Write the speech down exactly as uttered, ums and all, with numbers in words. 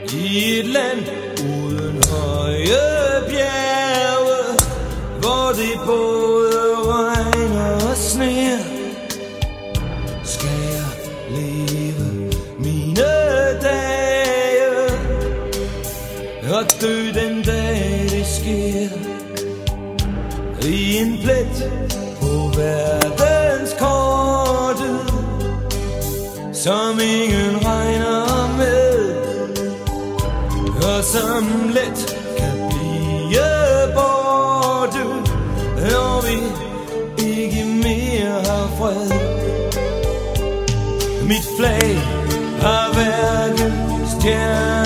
i et land uden høje bjerge, hvor det både regner og sner. Skal jeg leve mine dage og dø den dag det sker, i en plet på verdenskortet, som ingen regner med, og som let kan blive borte, når vi ikke mere har fred. Mit flag har hverken stjerne